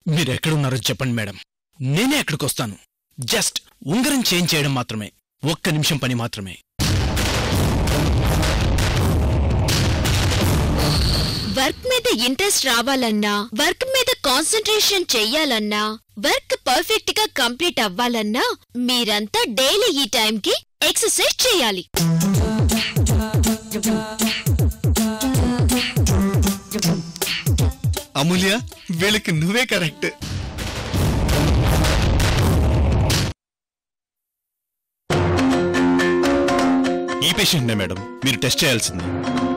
మీరెక్కడున్నారో చెప్పండి మేడం, నేనే అక్కడికొస్తాను. జస్ట్ ఉంగరం చేంజ్ చేయడం మాత్రమే, ఒక్క నిమిషం పని మాత్రమే. వర్క్ మీద ఇంట్రెస్ట్ రావాలన్నా, వర్క్ మీద కాన్సంట్రేషన్ చెయ్యాలన్నా, వర్క్ పర్ఫెక్ట్ గా కంప్లీట్ అవ్వాలన్నా మీరంతా డైలీ ఈ టైంకి ఎక్సర్సైజ్ చేయాలి. అమూల్య, వీళ్ళకి నువ్వే కరెక్ట్. ఈ పేషెంట్నే మేడం మీరు టెస్ట్ చేయాల్సింది.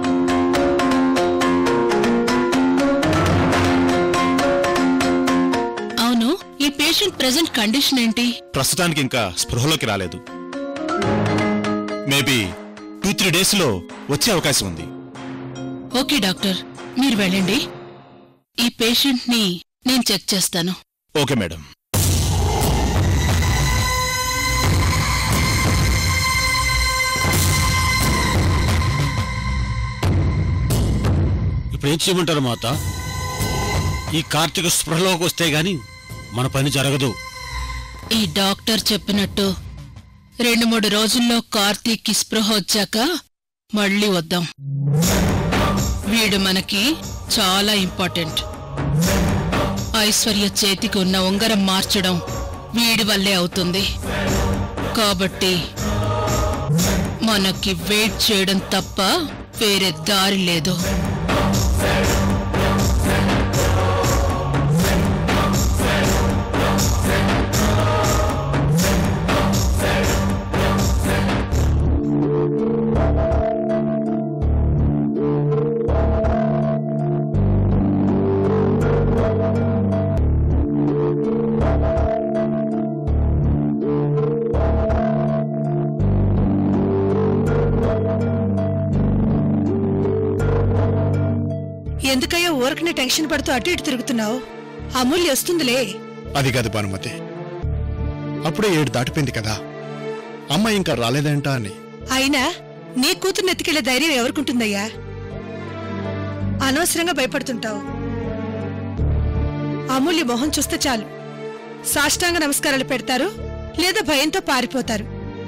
అవును, ఈ పేషెంట్ ప్రెజెంట్ కండిషన్ ఏంటి? ప్రస్తుతానికి ఇంకా స్పృహలోకి రాలేదు. మేబీ 2-3 days లో వచ్చే అవకాశం ఉంది. ఓకే డాక్టర్, మీరు వెళ్ళండి. ఈ పేషెంట్ ని నేను చెక్ చేస్తాను. Okay madam. ఇప్పుడు ఏం చేయమంటారు మాత? ఈ కార్తీక స్పృహలోకి వస్తే గాని మన పని జరగదు. ఈ డాక్టర్ చెప్పినట్టు 2-3 రోజుల్లో కార్తీక్కి స్పృహ వచ్చాక మళ్ళీ వద్దాం. వీడు మనకి చాలా ఇంపార్టెంట్. ఐశ్వర్య చేతికి ఉన్న ఉంగరం మార్చడం వీడి వల్లే అవుతుంది. కాబట్టి మనకి వెయిట్ చేయడం తప్ప వేరే దారి లేదు. ఎందుకయ్యా ఊరకనే టెన్షన్ పడుతూ అటు ఇటు తిరుగుతున్నావు? అమూల్య వస్తుందిలే. అది కాదు భానుమతి, అప్పుడే 7 దాటిపోయింది కదా, అమ్మ ఇంకా రాలేదంటా అని. అయినా నీ కూతుర్ని ఎత్తుకెళ్లే ధైర్యం ఎవరికుంటుందయ్యా? అనవసరంగా భయపడుతుంటావు. అమూల్య మొహం చూస్తే చాలు సాష్టాంగ నమస్కారాలు పెడతారు, లేదా భయంతో పారిపోతారు.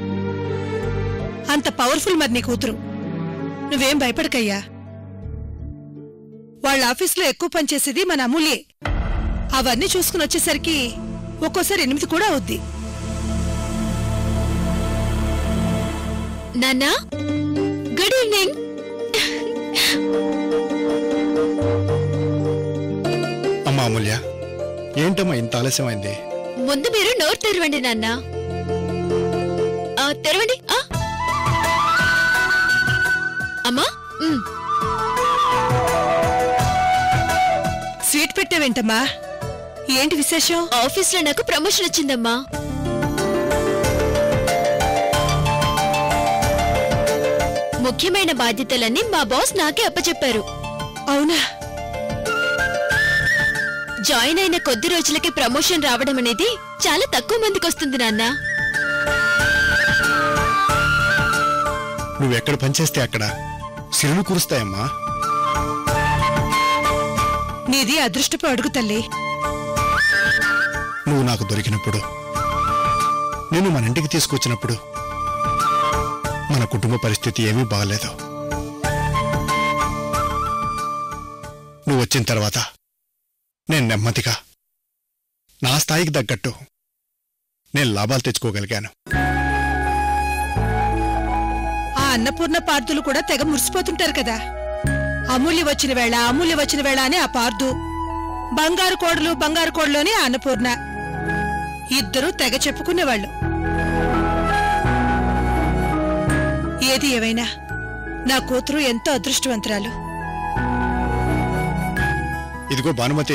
అంత పవర్ఫుల్ మరి నీ కూతురు. నువ్వేం భయపడకయ్యా. వాళ్ళ ఆఫీసులో ఎక్కువ పనిచేసేది మన అమూల్యే. అవన్నీ చూసుకుని వచ్చేసరికి ఒక్కోసారి 8 కూడా అవుద్ది. నాన్నా, గుడ్ ఈవినింగ్. అమ్మా అమూల్య, ఏంటమ్మా ఇంత ఆలస్యమైంది? ముందు మీరు నోరు తెరవండి నాన్నా. తెరవండి. అమ్మా, స్వీట్ పెట్టావేంటమ్మా? ఏంటి విశేషం? ఆఫీస్లో నాకు ప్రమోషన్ వచ్చిందమ్మా. ముఖ్యమైన బాధ్యతలన్నీ మా బాస్ నాకే అప్పచెప్పారు. అవునా? జాయిన్ అయిన కొద్ది రోజులకి ప్రమోషన్ రావడం అనేది చాలా తక్కువ మందికి వస్తుంది నాన్న. నువ్వెక్కడ పనిచేస్తే అక్కడ సిరులు కురుస్తాయమ్మా. నీది అదృష్టపు అడుగు తల్లి. నువ్వు నాకు దొరికినప్పుడు, నేను మన ఇంటికి తీసుకొచ్చినప్పుడు మన కుటుంబ పరిస్థితి ఏమీ బాగలేదు. నువ్వు వచ్చిన తర్వాత నేను నెమ్మదిగా నా స్థాయికి తగ్గట్టు నేను లాభాలు తెచ్చుకోగలిగాను. ఆ అన్నపూర్ణ పార్థులు కూడా తెగ మురిసిపోతుంటారు కదా. అమూల్య వచ్చిన వేళ, అమూల్య వచ్చిన వేళ అని ఆ పార్థు, బంగారు కోడలు అని ఆ అన్నపూర్ణ, ఇద్దరూ తెగ చెప్పుకునేవాళ్లు. ఏది ఏవైనా నా కూతురు ఎంతో అదృష్టవంతురాలు. ఇదిగో భానుమతి,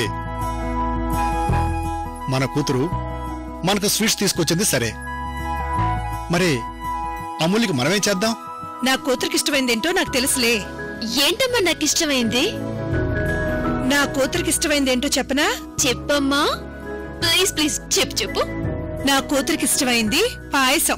మన కూతురు మనకు స్వీట్స్ తీసుకొచ్చింది సరే, మరి అమూల్యకి మనమేం చేద్దాం? నా కూతురికి ఇష్టమైందేంటో నాకు తెలుసులే. ఏంటమ్మా నాకిష్టమైంది? నా కూతురికి ఇష్టమైందేంటో చెప్పనా? చెప్పమ్మా, ప్లీజ్ ప్లీజ్ చెప్పు. నా కూతురికి ఇష్టమైంది పాయసం.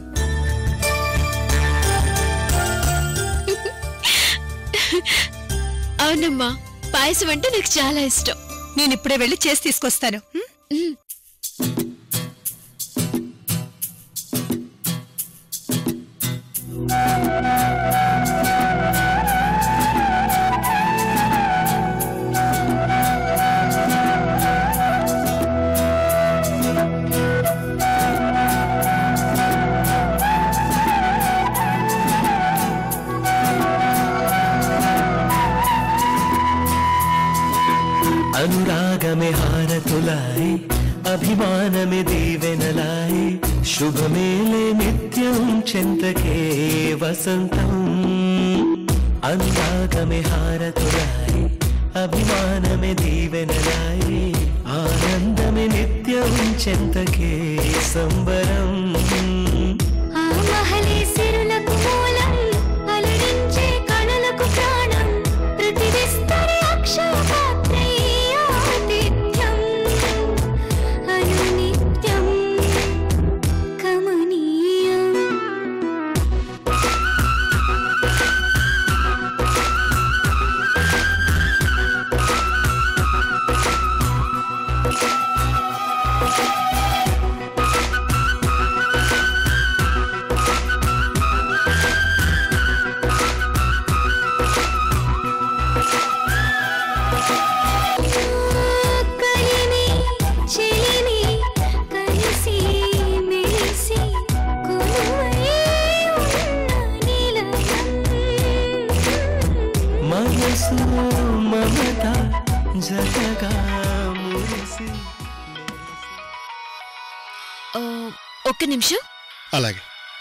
అవునమ్మా, పాయసం అంటే నాకు చాలా ఇష్టం. నేనిప్పుడే వెళ్ళి చేసి తీసుకొస్తాను. अनुरागमे हारतुलाय अभिमानमे दीवेनलाय शुभमेले नित्यं चिन्तके वसन्तम् अनुरागमे हारतुलाय अभिमानमे दीवेनलाय आनन्दमे नित्यं चिन्तके संबरम् आमहले सिरुలకు మూలం అలరించే కళలకు ప్రాణం ప్రతి విస్తరి అక్షయపాత్రై ఆతిథ్యం అనునిత్యం కమనీయం ఒక్క నిమిషం. అలాగే.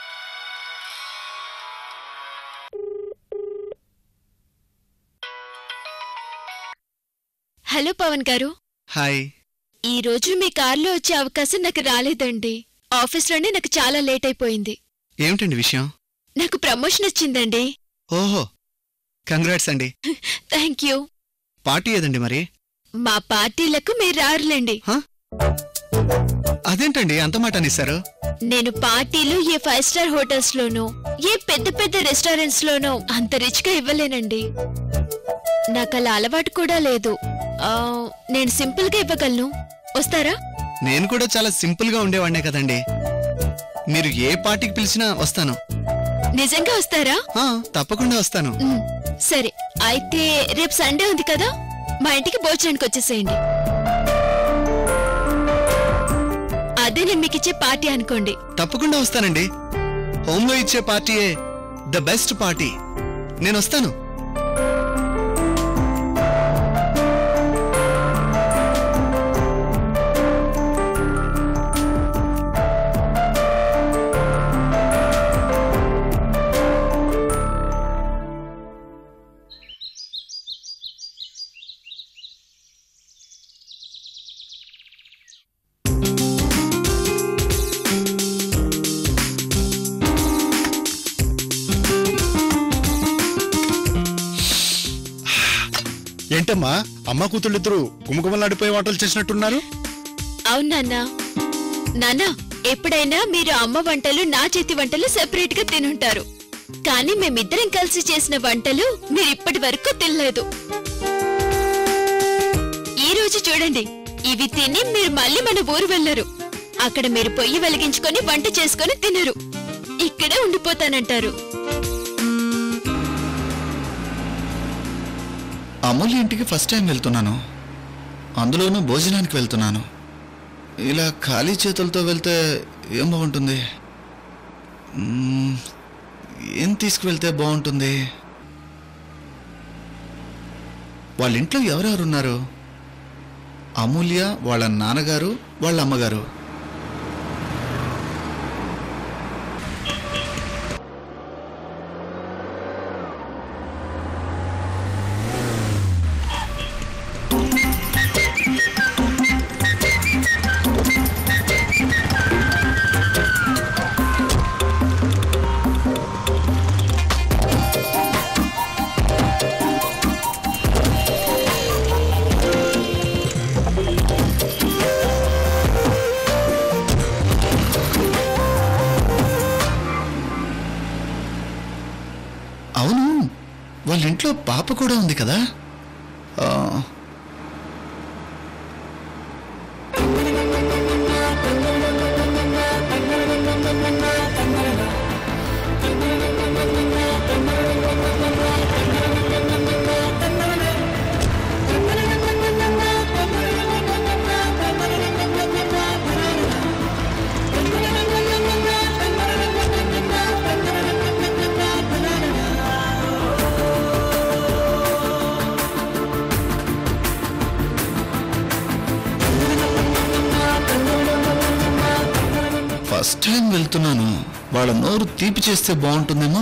హలో పవన్ గారు. హాయ్. ఈ రోజు మీ కార్లో వచ్చే అవకాశం నాకు రాలేదండి. ఆఫీస్లోనే నాకు చాలా లేట్ అయిపోయింది. ఏమిటండి విషయం? నాకు ప్రమోషన్ వచ్చిందండి. ఓహో, కంగ్రాట్స్ అండి. Thank you. పార్టీ ఏదండి మరి? మా పార్టీలకు మీరు రారులేండి. అదేంటండి అంత మాట అనేశారు? నేను పార్టీలు ఏ 5 స్టార్ హోటల్స్ లోనో ఏ పెద్ద పెద్ద రెస్టారెంట్స్ లోనో అంత రిచ్ గా ఇవ్వలేనండి. నాకు అలా అలవాటు కూడా లేదు. నేను సింపుల్ గా ఇవ్వగలను. వస్తారా? నేను కూడా చాలా సింపుల్ గా ఉండేవాడినే కదండి. మీరు ఏ పార్టీకి పిలిచినా వస్తాను. నిజంగా వస్తారా? తప్పకుండా వస్తాను. సరే, అయితే రేపు సండే ఉంది కదా, మా ఇంటికి భోజనానికి వచ్చేసేయండి. అదే నేను మీకు ఇచ్చే పార్టీ అనుకోండి. తప్పకుండా వస్తానండి. హోమ్ లో ఇచ్చే పార్టీయే ద బెస్ట్ పార్టీ. నేను వస్తాను. ఏంటమ్మా, అమ్మ కూతుళ్ళిద్దరూ గుమగుమలాడిపోయే వంటలు చేసినట్టున్నారు? అవునా నాన్నా, ఎప్పుడైనా మీరు అమ్మ వంటలు నా చేతి వంటలు సెపరేట్ గా తినుంటారు. కానీ మేమిద్దరం కలిసి చేసిన వంటలు మీరిప్పటి వరకు తినలేదు. ఈ రోజు చూడండి, ఇవి తిని మీరు మళ్ళీ మన ఊరు వెళ్లరు. అక్కడ మీరు పొయ్యి వెలిగించుకొని వంట చేసుకొని తినరు. ఇక్కడే ఉండిపోతానంటారు. అమూల్య ఇంటికి ఫస్ట్ టైం వెళ్తున్నాను, అందులోనూ భోజనానికి వెళ్తున్నాను. ఇలా ఖాళీ చేతులతో వెళ్తే ఏం బాగుంటుంది? ఏం తీసుకువెళ్తే బాగుంటుంది? వాళ్ళ ఇంట్లో ఎవరెవరున్నారు? అమూల్య, వాళ్ళ నాన్నగారు, వాళ్ళ అమ్మగారు. అవును, వాళ్ళ ఇంట్లో పాప కూడా ఉంది కదా. ఫస్ట్ టైం వెళ్తున్నాను, వాళ్ళ నోరు తీపి చేస్తే బాగుంటుందేమో.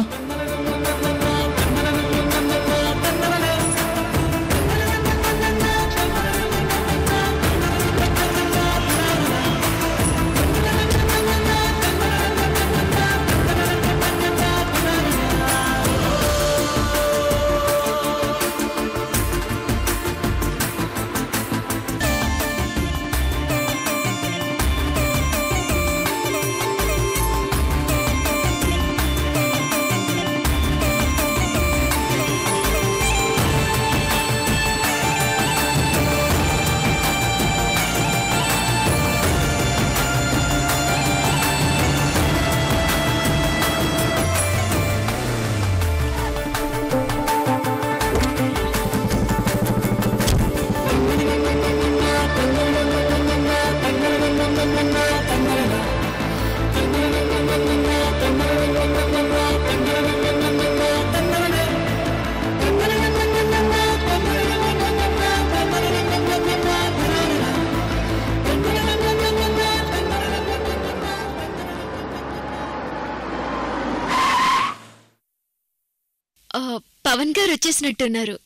పవన్ గారు వచ్చేసినట్టున్నారు.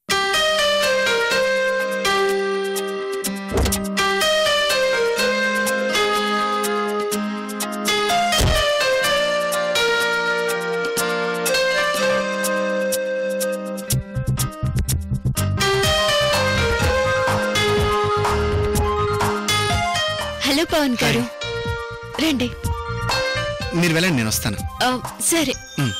హలో పవన్ గారు, రండి. మీరు వెళ్ళండి, నేను వస్తాను. సరే.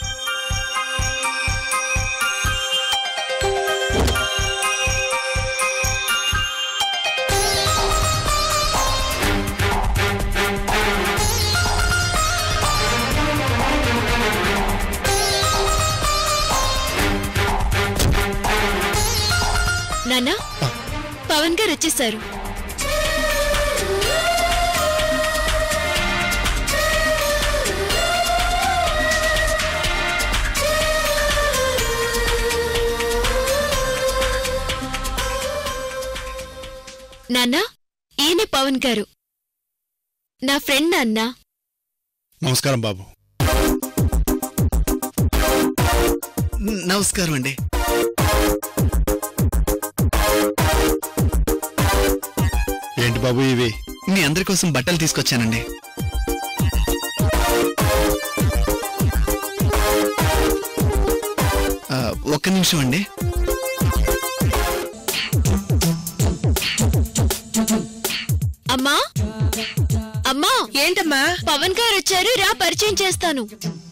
నాన్న, పవన్ గారు వచ్చేసారు. నాన్న, ఈయనే పవన్ గారు, నా ఫ్రెండ్. నాన్న నమస్కారం బాబు. నమస్కారం అండి. ఏంటి బాబు ఇవి? మీ అందరి కోసం బట్టలు తీసుకొచ్చానండి. ఒక్క నిమిషం అండి. అమ్మా, అమ్మా. ఏంటమ్మా? పవన్ గారు వచ్చారు, రా పరిచయం చేస్తాను.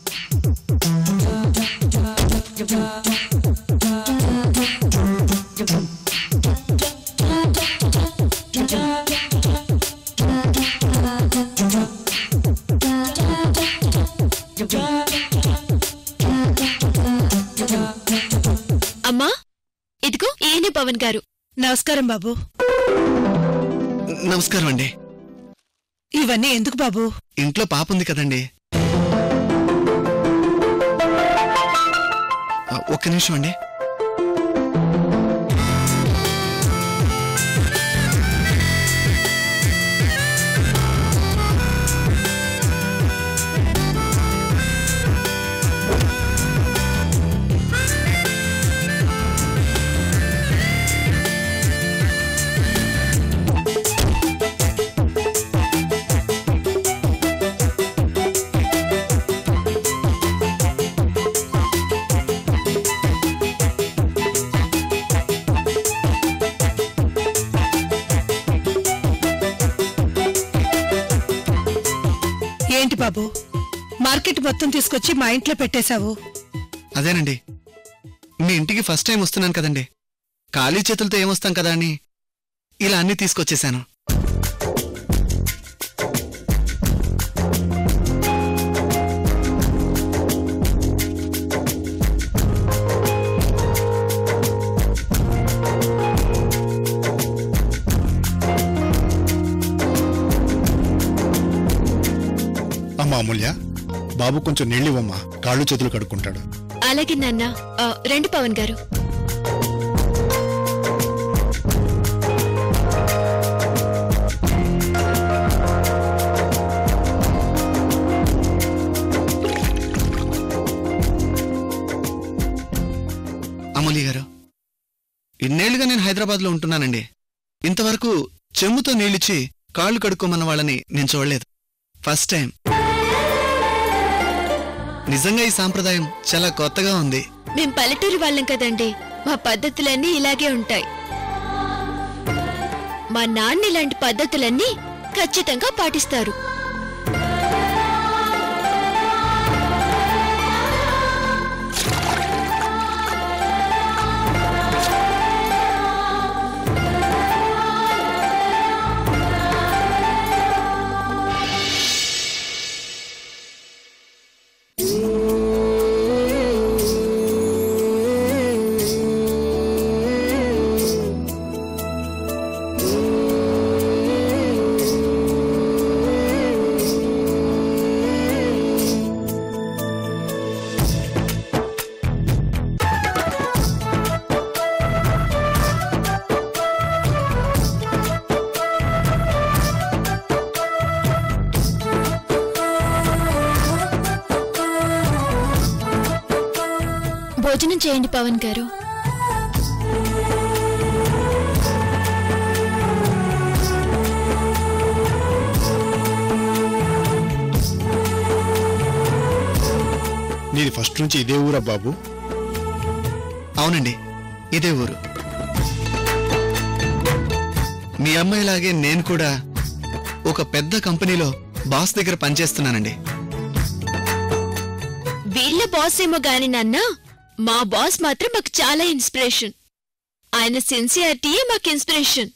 అమ్మా, ఇదిగో ఈయనే పవన్ గారు. నమస్కారం బాబు. నమస్కారం అండి. ఇవన్నీ ఎందుకు బాబు? ఇంట్లో పాప ఉంది కదండి. ఒక్క నిమిషం అండి. ఏంటి బాబు, మార్కెట్ మొత్తం తీసుకొచ్చి మా ఇంట్లో పెట్టేశావు? అదేనండి, మీ ఇంటికి ఫస్ట్ టైం వస్తున్నాను కదండి, ఖాళీ చేతులతో ఏమొస్తాం కదా అని ఇలా అన్నీ తీసుకొచ్చేశాను. అమ్మా అమూల్య, బాబు కొంచెం నీళ్ళివ్వమ్మా, కాళ్ళు చేతులు కడుక్కుంటాడు. అలాగే నాన్న. రండి పవన్ గారు. హైదరాబాద్లో ఉంటున్నానండి. ఇంతవరకు చెంబుతో నీళ్ళిచ్చి కాళ్ళు కడుక్కోమన్న వాళ్ళని నేను చూడలేదు. First time. నిజంగా ఈ సాంప్రదాయం చాలా కొత్తగా ఉంది. మేం పల్లెటూరి వాళ్ళం కదండి, మా పద్ధతులన్నీ ఇలాగే ఉంటాయి. మా నాన్న ఇలాంటి పద్ధతులన్నీ ఖచ్చితంగా పాటిస్తారు. భోజనం చేయండి పవన్ గారు. నీది ఫస్ట్ నుంచి ఇదే ఊరా బాబు? అవునండి, ఇదే ఊరు. మీ అమ్మాయిలాగే నేను కూడా ఒక పెద్ద కంపెనీలో బాస్ దగ్గర పనిచేస్తున్నానండి. వీళ్ళ బాస్ ఏమో గాని నాన్న, మా బాస్ మాత్రం మాకు చాలా ఇన్స్పిరేషన్. ఆయన సిన్సియారిటీయే మాకు ఇన్స్పిరేషన్.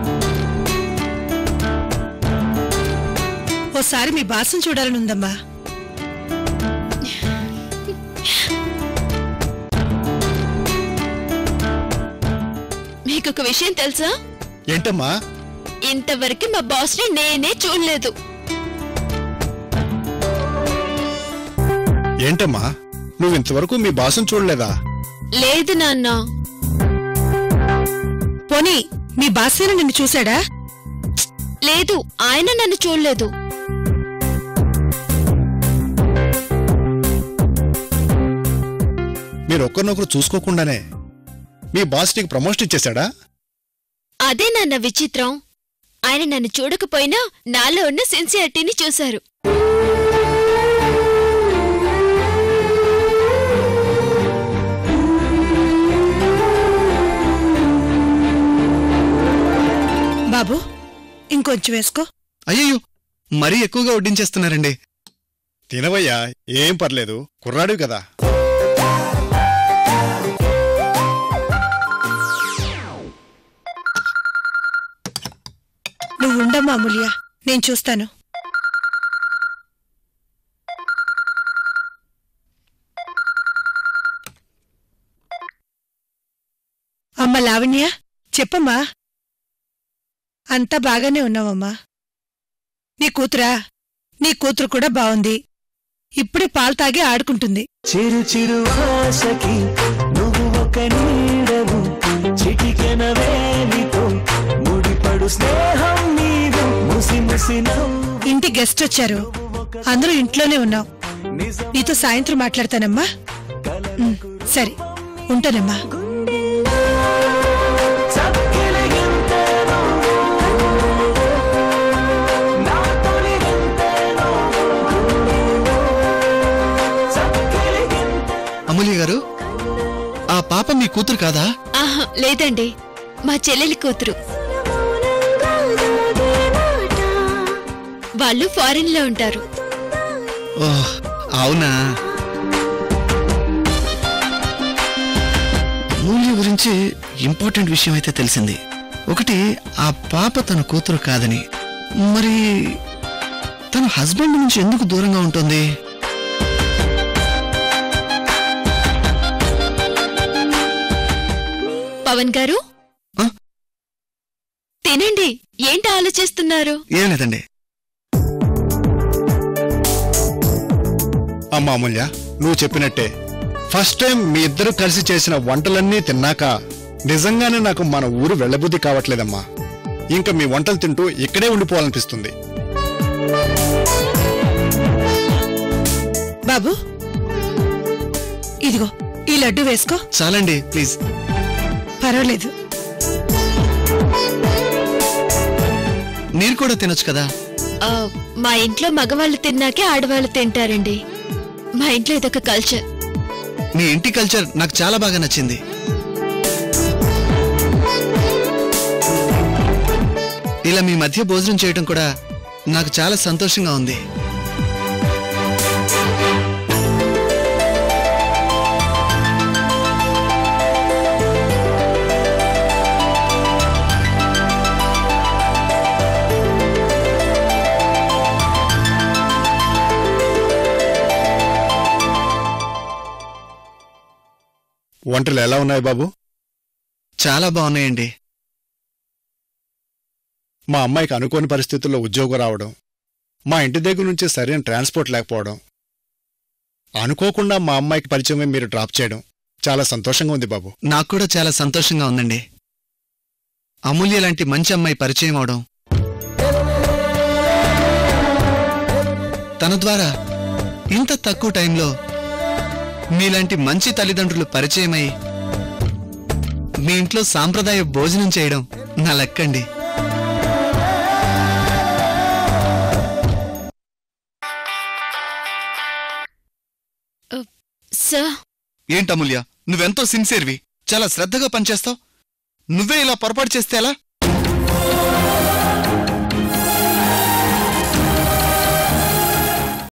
ఓసారి మీ బాస్ను చూడాలని ఉందమ్మా. మీకొక విషయం తెలుసా? ఏంటమ్మా? ఇంతవరకు మా బాస్ ని నేనే చూడలేదు. ఏంటమ్మా, నువ్వు ఇంతవరకు మీ బాసును చూడలేదా? లేదు నాన్న. పోనీ మీ బాసేనా నిన్ను చూశాడా? లేదు, ఆయన నన్ను చూడలేదు. మీరు ఒక్కరినొకరు చూసుకోకుండానే మీ బాస్ నీకు ప్రమోషన్ ఇచ్చేశాడా? అదే నాన్న విచిత్రం. ఆయన నన్ను చూడకపోయినా నాలో ఉన్న సిన్సియారిటీని చూశారు. బాబు, ఇంకొంచెం వేసుకో. అయ్యో, మరీ ఎక్కువగా వడ్డించేస్తున్నారండి. తినవయ్యా, ఏం పర్లేదు, కుర్రాడు కదా. నువ్వు ఉండమ్మా అమూల్య, నేను చూస్తాను. అమ్మ లావణ్య, చెప్పమ్మా. అంతా బాగానే ఉన్నావమ్మా. నీ కూతురా? నీ కూతురు కూడా బావుంది. ఇప్పుడే పాలు తాగి ఆడుకుంటుంది. చిరు చిరు ఆశకి నువ్వు ఒక నీడవు, చిటికెన వేలితో ముడిపడు స్నేహం నీవు, ముసి ముసి ఇంటి గెస్ట్ వచ్చారు, అందరూ ఇంట్లోనే ఉన్నావు. నీతో సాయంత్రం మాట్లాడతానమ్మా. సరే, ఉంటానమ్మా. అమూల్య గారు, ఆ పాప మీ కూతురు కాదా? ఆహా, లేదండి, మా చెల్లెలి కూతురు. వాళ్ళు ఫారిన్ లో ఉంటారు. ఓహ్, అవునా? అమూల్య గురించి ఇంపార్టెంట్ విషయం అయితే తెలిసింది. ఒకటి, ఆ పాప తన కూతురు కాదని. మరి తన హస్బెండ్ నుంచి ఎందుకు దూరంగా ఉంటుంది? పవన్ గారు, తినండి. ఏంటి ఆలోచిస్తున్నారు? ఏం లేదండి. అమ్మా అమూల్య, నువ్వు చెప్పినట్టే ఫస్ట్ టైం మీ ఇద్దరు కలిసి చేసిన వంటలన్నీ తిన్నాక నిజంగానే నాకు మన ఊరు వెళ్ళబుద్ధి కావట్లేదమ్మా. ఇంకా మీ వంటలు తింటూ ఇక్కడే ఉండిపోవాలనిపిస్తుంది. బాబు, ఇదిగో ఈ లడ్డు వేసుకో. చాలండి, ప్లీజ్. పర్వాలేదు. మీరు కూడా తినొచ్చు కదా. మా ఇంట్లో మగవాళ్ళు తిన్నాకే ఆడవాళ్ళు తింటారండి. మా ఇంట్లో ఇదొక కల్చర్. మీ ఇంటి కల్చర్ నాకు చాలా బాగా నచ్చింది. ఇలా మీ మధ్య భోజనం చేయడం కూడా నాకు చాలా సంతోషంగా ఉంది. వంటలు ఎలా ఉన్నాయి బాబు? చాలా బాగున్నాయండి. మా అమ్మాయికి అనుకోని పరిస్థితుల్లో ఉద్యోగం రావడం, మా ఇంటి దగ్గర నుంచి సరైన ట్రాన్స్పోర్ట్ లేకపోవడం, అనుకోకుండా మా అమ్మాయికి పరిచయమే మీరు డ్రాప్ చేయడం చాలా సంతోషంగా ఉంది బాబు. నాకు కూడా చాలా సంతోషంగా ఉందండి. అమూల్య లాంటి మంచి అమ్మాయి పరిచయం అవడం, తన ద్వారా ఇంత తక్కువ టైంలో మీలాంటి మంచి తల్లిదండ్రులు పరిచయమై మీ ఇంట్లో సాంప్రదాయ భోజనం చేయడం నా లక్కండి. సార్, ఏంటమూల్య, నువ్వెంతో సిన్సియర్వి, చాలా శ్రద్ధగా పనిచేస్తావు. నువ్వే ఇలా పొరపాటు చేస్తే ఎలా?